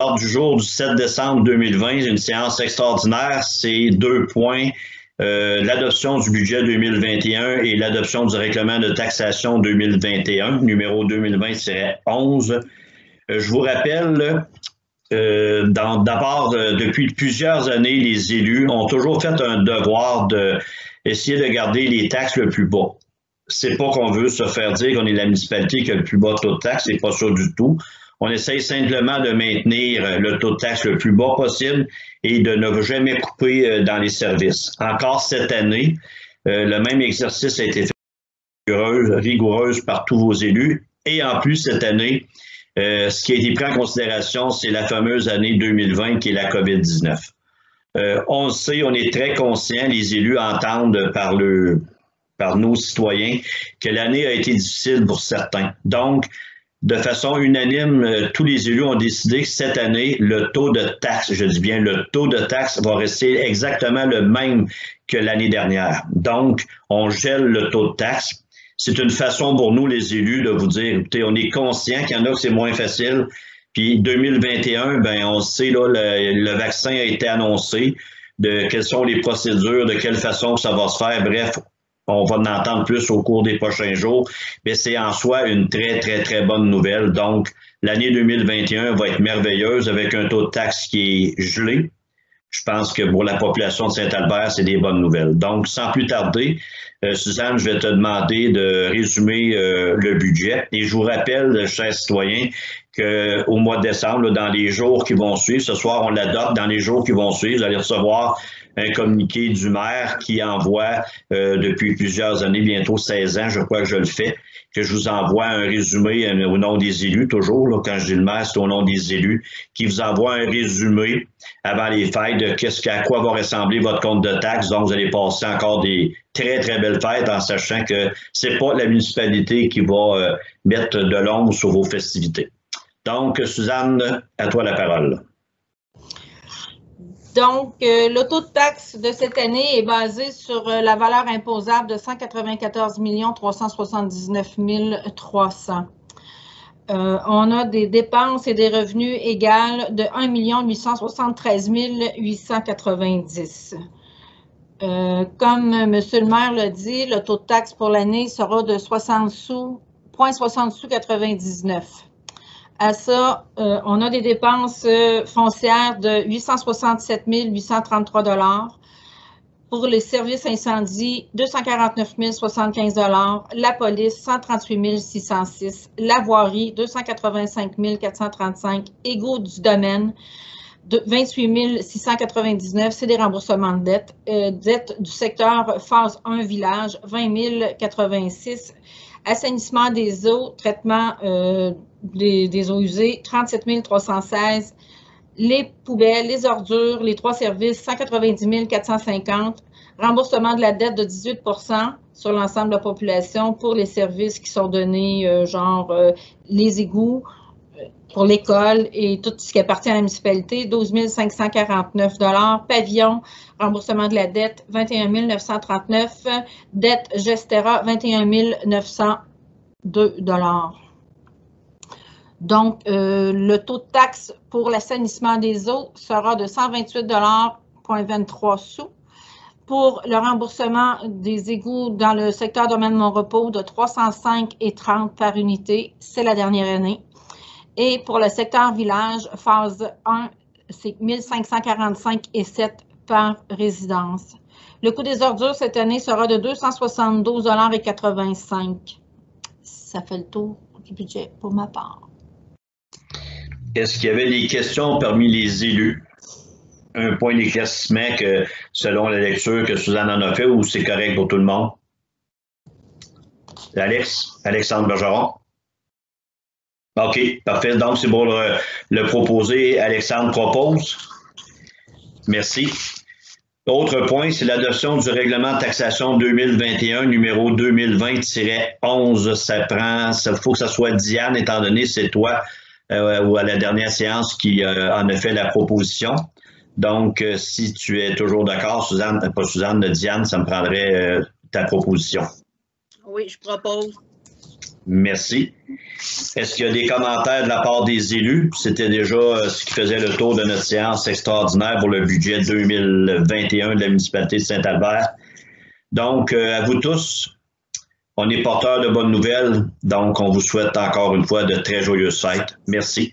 L'ordre du jour du 7 décembre 2020, une séance extraordinaire, c'est 2 points. L'adoption du budget 2021 et l'adoption du règlement de taxation 2021, numéro 2020-11. Je vous rappelle, d'abord, depuis plusieurs années, les élus ont toujours fait un devoir d'essayer de garder les taxes le plus bas. C'est pas qu'on veut se faire dire qu'on est la municipalité qui a le plus bas taux de taxe, c'est pas ça du tout. On essaye simplement de maintenir le taux de taxe le plus bas possible et de ne jamais couper dans les services. Encore cette année, le même exercice a été fait rigoureuse par tous vos élus. Et en plus, cette année, ce qui a été pris en considération, c'est la fameuse année 2020 qui est la COVID-19. On le sait, on est très conscients, les élus entendent par nos citoyens que l'année a été difficile pour certains. Donc, de façon unanime, tous les élus ont décidé que cette année, le taux de taxe, je dis bien le taux de taxe, va rester exactement le même que l'année dernière. Donc, on gèle le taux de taxe. C'est une façon pour nous, les élus, de vous dire, écoutez, on est conscient qu'il y en a que c'est moins facile. Puis 2021, ben on sait, là, le vaccin a été annoncé, de quelles sont les procédures, de quelle façon ça va se faire. Bref, on va en entendre plus au cours des prochains jours, mais c'est en soi une très, très, très bonne nouvelle. Donc, l'année 2021 va être merveilleuse avec un taux de taxe qui est gelé. Je pense que pour la population de Saint-Albert, c'est des bonnes nouvelles. Donc, sans plus tarder, Suzanne, je vais te demander de résumer le budget. Et je vous rappelle, chers citoyens, qu'au mois de décembre, là, dans les jours qui vont suivre, ce soir, on l'adopte, dans les jours qui vont suivre, vous allez recevoir un communiqué du maire qui envoie depuis plusieurs années, bientôt 16 ans, je crois que je le fais, que je vous envoie un résumé au nom des élus, toujours, là, quand je dis le maire, c'est au nom des élus, qui vous envoie un résumé avant les fêtes de à quoi va ressembler votre compte de taxes. Donc, vous allez passer encore des très, très belles fêtes en sachant que c'est pas la municipalité qui va mettre de l'ombre sur vos festivités. Donc, Suzanne, à toi la parole. Donc, le taux de taxe de cette année est basé sur la valeur imposable de 194 379 300. On a des dépenses et des revenus égales de 1 873 890. Comme M. le maire l'a dit, le taux de taxe pour l'année sera de 60 sous, 0,60 sous 99. À ça, on a des dépenses foncières de 867 833 $. Pour les services incendies, 249 075 $. La police, 138 606 $. La voirie, 285 435 $. Égaux du domaine, 28 699 $. C'est des remboursements de dettes. Dettes du secteur phase 1 village, 20 086 $. Assainissement des eaux, traitement des eaux usées, 37 316 $. Les poubelles, les ordures, les 3 services, 190 450 $. Remboursement de la dette de 18 % sur l'ensemble de la population pour les services qui sont donnés, genre les égouts, pour l'école et tout ce qui appartient à la municipalité, 12 549 $. Pavillon, remboursement de la dette, 21 939 $. Dette Gestera, 21 902 $. Donc, le taux de taxe pour l'assainissement des eaux sera de 128,23 $. Pour le remboursement des égouts dans le secteur domaine Mon-Repos, de 305,30 $ par unité, c'est la dernière année. Et pour le secteur village, phase 1, c'est 1545,7 $ par résidence. Le coût des ordures cette année sera de 272,85 $. Ça fait le tour du budget pour ma part. Est-ce qu'il y avait des questions parmi les élus? Un point d'éclaircissement que, selon la lecture que Suzanne en a fait, ou c'est correct pour tout le monde? Alexandre Bergeron? OK, parfait. Donc, c'est pour le proposer. Alexandre propose. Merci. Autre point, c'est l'adoption du règlement de taxation 2021, numéro 2020-11. Ça faut que ça soit Diane, étant donné c'est toi ou à la dernière séance qui en a fait la proposition. Donc, si tu es toujours d'accord, Suzanne, pas Suzanne, Diane, ça me prendrait ta proposition. Oui, je propose. Merci. Est-ce qu'il y a des commentaires de la part des élus? C'était déjà ce qui faisait le tour de notre séance extraordinaire pour le budget 2021 de la municipalité de Saint-Albert. Donc, à vous tous, on est porteurs de bonnes nouvelles. Donc, on vous souhaite encore une fois de très joyeuses fêtes. Merci.